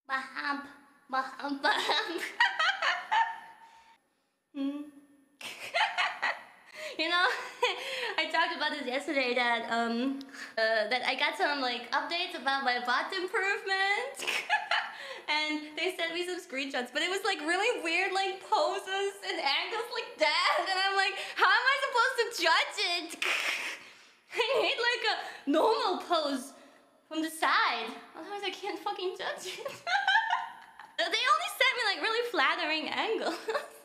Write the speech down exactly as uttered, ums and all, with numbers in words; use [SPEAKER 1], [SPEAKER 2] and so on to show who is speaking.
[SPEAKER 1] My hump, my hump, my hump. hmm. You know, I talked about this yesterday that um uh, that I got some like updates about my butt improvement. And they sent me some screenshots, but it was like really weird like poses and angles like that, and I'm like, how am I supposed to judge it? I need like a normal pose from the side, otherwise I can't fucking judge it. They only sent me like really flattering angles.